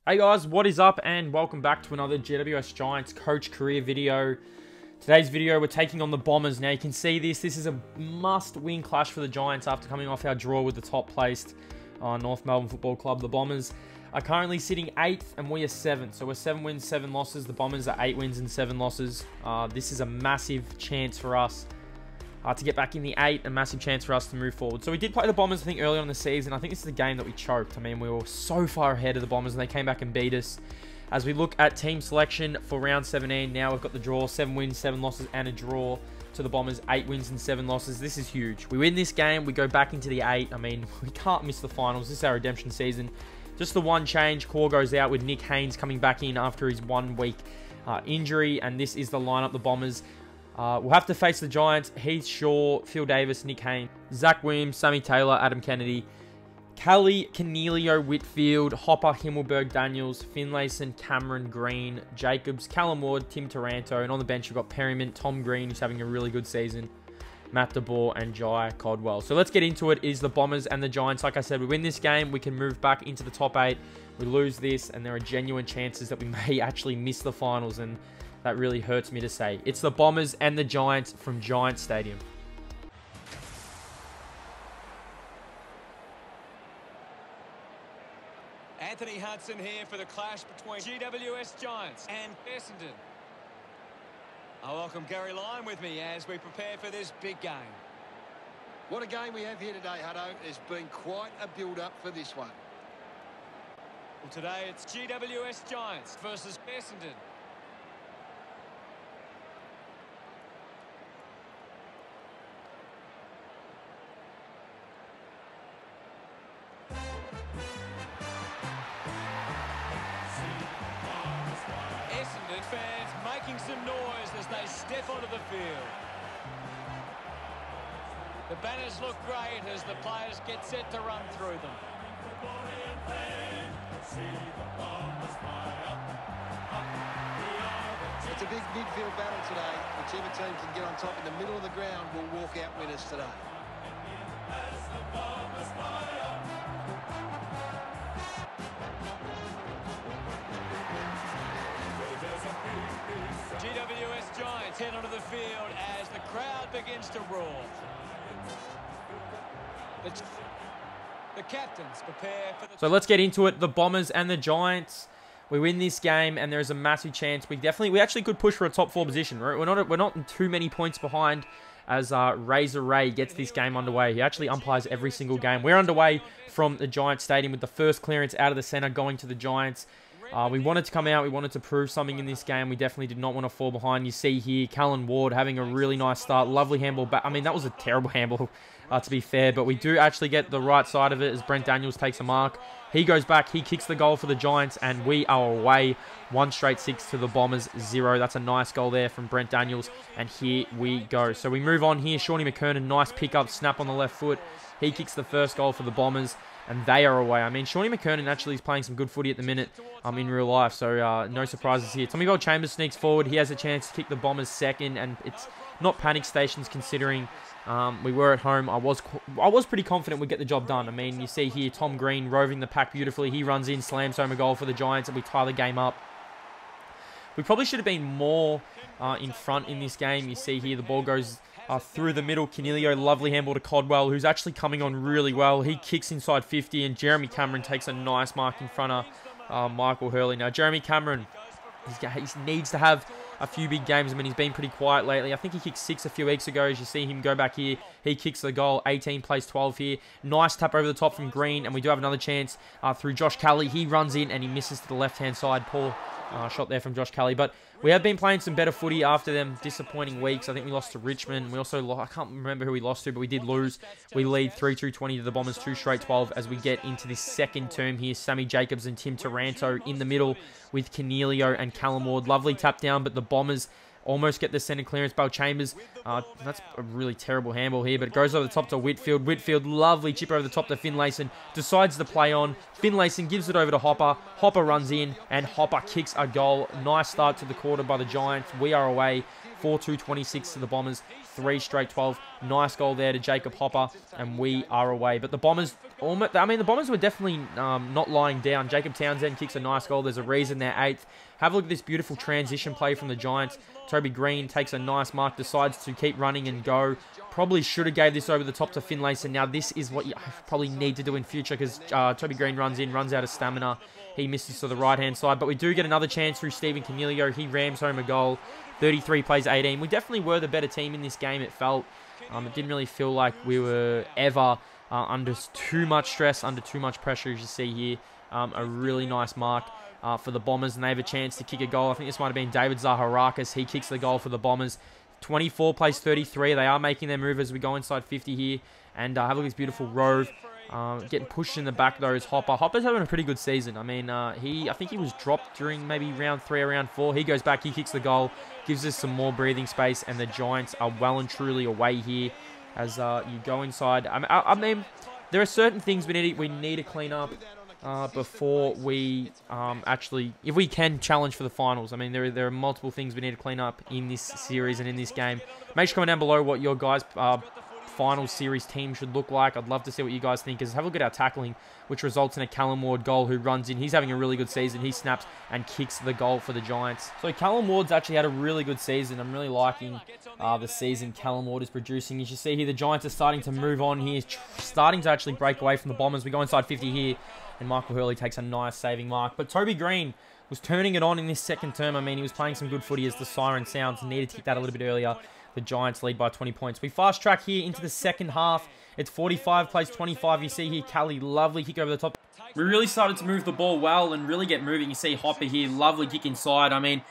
Hey guys, what is up and welcome back to another GWS Giants coach career video. Today's video, we're taking on the Bombers. Now you can see this is a must-win clash for the Giants after coming off our draw with the top-placed North Melbourne Football Club. The Bombers are currently sitting 8th and we are 7th. So we're 7 wins, 7 losses. The Bombers are 8 wins and 7 losses. This is a massive chance for us to get back in the 8, a massive chance for us to move forward. So we did play the Bombers, I think, earlier in the season. I think this is the game that we choked. I mean, we were so far ahead of the Bombers and they came back and beat us. As we look at team selection for round 17, now we've got the draw, 7 wins, 7 losses, and a draw to the Bombers, 8 wins and 7 losses. This is huge. We win this game, we go back into the 8. I mean, we can't miss the finals. This is our redemption season. Just the one change, Core goes out with Nick Haynes coming back in after his 1 week injury, and this is the lineup, the Bombers. We'll have to face the Giants: Heath Shaw, Phil Davis, Nick Haynes, Zach Williams, Sammy Taylor, Adam Kennedy, Kelly, Cornelio, Whitfield, Hopper, Himmelberg, Daniels, Finlayson, Cameron, Green, Jacobs, Callum Ward, Tim Taranto, and on the bench we've got Perryman, Tom Green, who's having a really good season, Matt DeBoer, and Jai Codwell. So let's get into it. Is the Bombers and the Giants. Like I said, we win this game, we can move back into the top 8. We lose this, and there are genuine chances that we may actually miss the finals, and that really hurts me to say. It's the Bombers and the Giants from Giants Stadium. Anthony Hudson here for the clash between GWS Giants and Essendon. I welcome Gary Lyon with me as we prepare for this big game. What a game we have here today, Hutto. There's been quite a build-up for this one. Well, today it's GWS Giants versus Essendon. Essendon fans making some noise as they step onto the field. The banners look great as the players get set to run through them. It's a big midfield battle today. Whichever team can get on top in the middle of the ground will walk out winners today. GWS Giants head onto the field as the crowd begins to roar. The captains prepare for the... So let's get into it. The Bombers and the Giants. We win this game, and there is a massive chance. We actually could push for a top 4 position. Right? We're not too many points behind as Razor Ray gets this game underway. He actually umpires every single game. We're underway from the Giants Stadium with the first clearance out of the center going to the Giants. We wanted to come out. We wanted to prove something in this game. We definitely did not want to fall behind. You see here, Callum Ward having a really nice start. Lovely handball back. I mean, that was a terrible handball, to be fair. But we do actually get the right side of it as Brent Daniels takes a mark. He goes back. He kicks the goal for the Giants. And we are away. 1 straight 6 to the Bombers, 0. That's a nice goal there from Brent Daniels. And here we go. So we move on here. Shawnee McKernan, nice pickup, snap on the left foot. He kicks the first goal for the Bombers. And they are away. I mean, Shawnee McKernan actually is playing some good footy at the minute in real life. So no surprises here. Tommy Gold-Chambers sneaks forward. He has a chance to kick the Bombers second. And it's not panic stations considering we were at home. I was pretty confident we'd get the job done. I mean, you see here Tom Green roving the pack beautifully. He runs in, slams home a goal for the Giants, and we tie the game up. We probably should have been more in front in this game. You see here the ball goes through the middle. Cornelio, lovely handball to Codwell, who's actually coming on really well. He kicks inside 50, and Jeremy Cameron takes a nice mark in front of Michael Hurley. Now, Jeremy Cameron, he needs to have a few big games. I mean, he's been pretty quiet lately. I think he kicked 6 a few weeks ago. As you see him go back here, he kicks the goal. 18 plays 12 here. Nice tap over the top from Green, and we do have another chance through Josh Kelly. He runs in, and he misses to the left-hand side. Poor shot there from Josh Kelly. But we have been playing some better footy after them disappointing weeks. I think we lost to Richmond. We also I can't remember who we lost to, but we did lose. We lead 3-2-20 to the Bombers, 2 straight 12 as we get into this second term here. Sammy Jacobs and Tim Taranto in the middle with Cornelio and Callum Ward. Lovely tap down, but the Bombers almost get the center clearance. Bell Chambers, that's a really terrible handball here, but it goes over the top to Whitfield. Whitfield, lovely chip over the top to Finlayson. Decides to play on. Finlayson gives it over to Hopper. Hopper runs in, and Hopper kicks a goal. Nice start to the quarter by the Giants. We are away 4-2-26 to the Bombers. 3 straight 12. Nice goal there to Jacob Hopper, and we are away. But the Bombers, the Bombers were definitely not lying down. Jacob Townsend kicks a nice goal. There's a reason they're 8th. Have a look at this beautiful transition play from the Giants. Toby Green takes a nice mark, decides to keep running and go. Probably should have gave this over the top to Finlayson. Now this is what you probably need to do in future, because Toby Green runs out of stamina. He misses to the right-hand side, but we do get another chance through Stephen Canelio. He rams home a goal. 33 plays 18. We definitely were the better team in this game, it felt. It didn't really feel like we were ever under too much stress, under too much pressure, as you see here. A really nice mark for the Bombers, and they have a chance to kick a goal. I think this might have been David Zaharakis. He kicks the goal for the Bombers. 24 plays 33. They are making their move as we go inside 50 here. And have a look at this beautiful Rove. Getting pushed in the back though is Hopper. Hopper's having a pretty good season. I think he was dropped during maybe round 3 or round 4. He goes back, he kicks the goal, gives us some more breathing space, and the Giants are well and truly away here as you go inside. There are certain things we need to clean up before we if we can challenge for the finals. There are multiple things we need to clean up in this series and in this game. Make sure to comment down below what your guys' final series team should look like. I'd love to see what you guys think. Have a look at our tackling, which results in a Callum Ward goal, who runs in. He's having a really good season. He snaps and kicks the goal for the Giants. So Callum Ward's actually had a really good season. I'm really liking the season Callum Ward is producing. As you see here, the Giants are starting to move on. He is starting to actually break away from the Bombers. We go inside 50 here, and Michael Hurley takes a nice saving mark. But Toby Green was turning it on in this second term. He was playing some good footy as the siren sounds. Needed to kick that a little bit earlier. The Giants lead by 20 points. We fast track here into the second half. It's 45 plays 25. You see here, Callie, lovely kick over the top. We really started to move the ball well and really get moving. You see Hopper here, lovely kick inside.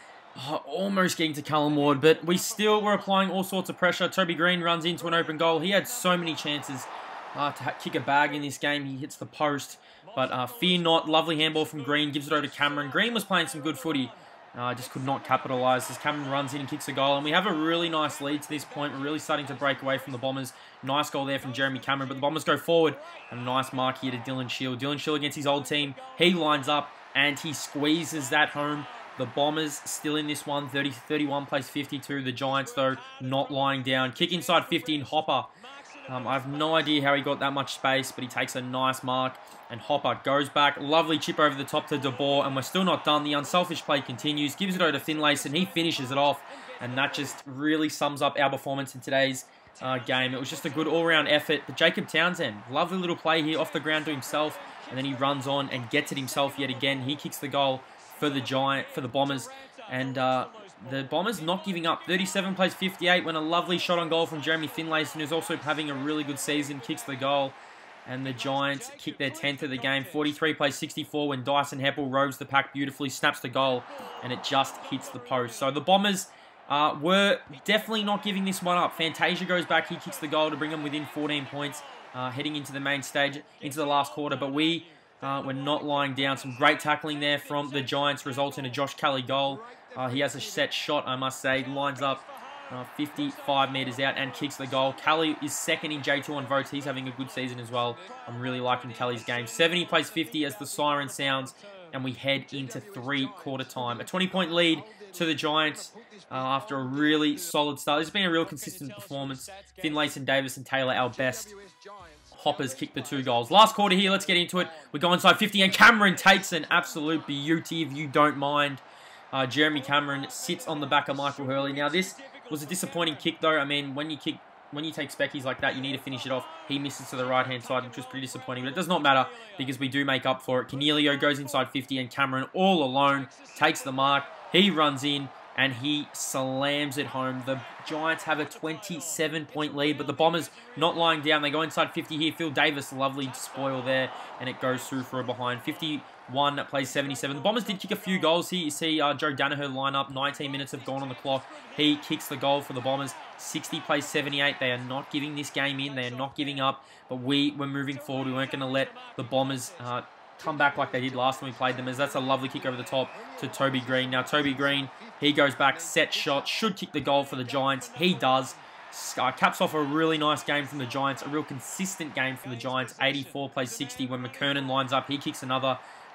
Almost getting to Callum Ward, but we still were applying all sorts of pressure. Toby Green runs into an open goal. He had so many chances to kick a bag in this game. He hits the post, but fear not. Lovely handball from Green, gives it over to Cameron. Green was playing some good footy. Just could not capitalise as Cameron runs in and kicks a goal. And we have a really nice lead to this point. We're really starting to break away from the Bombers. Nice goal there from Jeremy Cameron. But the Bombers go forward. And a nice mark here to Dylan Shield. Dylan Shield against his old team. He lines up and he squeezes that home. The Bombers still in this one. 30-31 plays 52. The Giants, though, not lying down. Kick inside 15. Hopper. I have no idea how he got that much space, but he takes a nice mark. And Hopper goes back. Lovely chip over the top to De Boer, and we're still not done. The unselfish play continues. Gives it over to Finlayson. He finishes it off. And that just really sums up our performance in today's game. It was just a good all-round effort. But Jacob Townsend, lovely little play here off the ground to himself. And then he runs on and gets it himself yet again. He kicks the goal for the Bombers. And the Bombers not giving up. 37 plays 58 when a lovely shot on goal from Jeremy Finlayson, who's also having a really good season, kicks the goal. And the Giants kick their 10th of the game. 43 plays 64 when Dyson Heppel roves the pack beautifully, snaps the goal, and it just hits the post. So the Bombers were definitely not giving this one up. Fantasia goes back. He kicks the goal to bring them within 14 points, heading into the main stage, into the last quarter. But we were not lying down. Some great tackling there from the Giants results in a Josh Kelly goal. He has a set shot, I must say. Lines up 55 metres out and kicks the goal. Kelly is second in J2 on votes. He's having a good season as well. I'm really liking Kelly's game. 70 plays 50 as the siren sounds, and we head into three-quarter time. A 20-point lead to the Giants after a really solid start. This has been a real consistent performance. Finlayson, Davis, and Taylor, our best. Hoppers kicked the 2 goals. Last quarter here, let's get into it. We go inside 50, and Cameron takes an absolute beauty, if you don't mind. Jeremy Cameron sits on the back of Michael Hurley. Now, this was a disappointing kick, though. When you take speckies like that, you need to finish it off. He misses to the right-hand side, which was pretty disappointing. But it does not matter because we do make up for it. Canelio goes inside 50, and Cameron all alone takes the mark. He runs in, and he slams it home. The Giants have a 27-point lead, but the Bombers not lying down. They go inside 50 here. Phil Davis, lovely spoil there, and it goes through for a behind. 51 plays 77. The Bombers did kick a few goals here. You see Joe Danaher line up. 19 minutes have gone on the clock. He kicks the goal for the Bombers. 60 plays 78. They are not giving this game in. They are not giving up, but we were moving forward. We weren't going to let the Bombers come back like they did last time we played them, as that's a lovely kick over the top to Toby Green. Now, Toby Green, he goes back, set shot, should kick the goal for the Giants. He does. Caps off a really nice game from the Giants, a real consistent game from the Giants. 84 plays 60 when McKernan lines up. He kicks another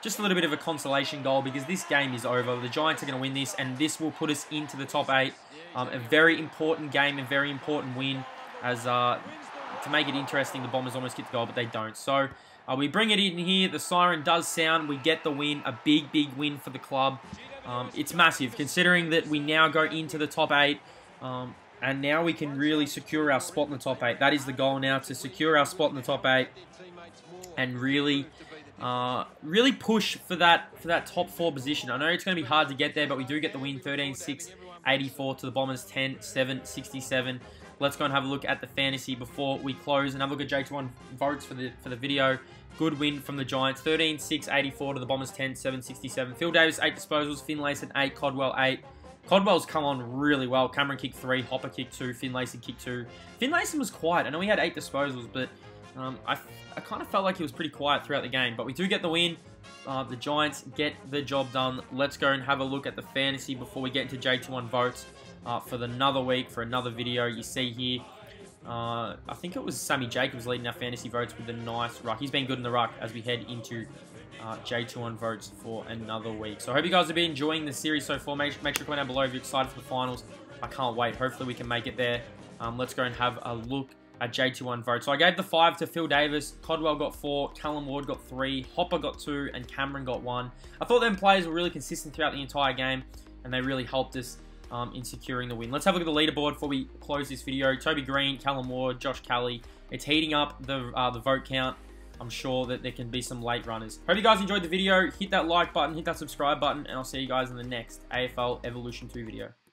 just a little bit of a consolation goal because this game is over. The Giants are going to win this, and this will put us into the top 8. A very important game, a very important win, as to make it interesting, the Bombers almost get the goal, but they don't. So we bring it in here. The siren does sound. We get the win. A big, big win for the club. It's massive, considering that we now go into the top 8. And now we can really secure our spot in the top 8. That is the goal now, to secure our spot in the top 8 and really push for that top 4 position. I know it's going to be hard to get there, but we do get the win, 13-6, 84 to the Bombers, 10-7, 67. Let's go and have a look at the fantasy before we close and have a look at J21 votes for the video. Good win from the Giants, 13-6, 84 to the Bombers, 10-7, 67. Phil Davis, 8 disposals, Finlayson, 8, Codwell, 8. Codwell's come on really well. Cameron kicked 3, Hopper kicked 2, Finlayson kicked 2. Finlayson was quiet. I know he had 8 disposals, but I kind of felt like he was pretty quiet throughout the game. But we do get the win. The Giants get the job done. Let's go and have a look at the fantasy before we get into J21 votes for another week, for another video. You see here, I think it was Sammy Jacobs leading our fantasy votes with a nice ruck. He's been good in the ruck as we head into J21 votes for another week. So I hope you guys have been enjoying the series so far. Make sure to comment down below if you're excited for the finals. I can't wait. Hopefully we can make it there. Let's go and have a look at J21 votes. So I gave the 5 to Phil Davis. Codwell got 4. Callum Ward got 3. Hopper got 2. And Cameron got 1. I thought them players were really consistent throughout the entire game. And they really helped us in securing the win. Let's have a look at the leaderboard before we close this video. Toby Green, Callum Ward, Josh Kelly. It's heating up the vote count. I'm sure that there can be some late runners. Hope you guys enjoyed the video. Hit that like button, hit that subscribe button, and I'll see you guys in the next AFL Evolution 2 video.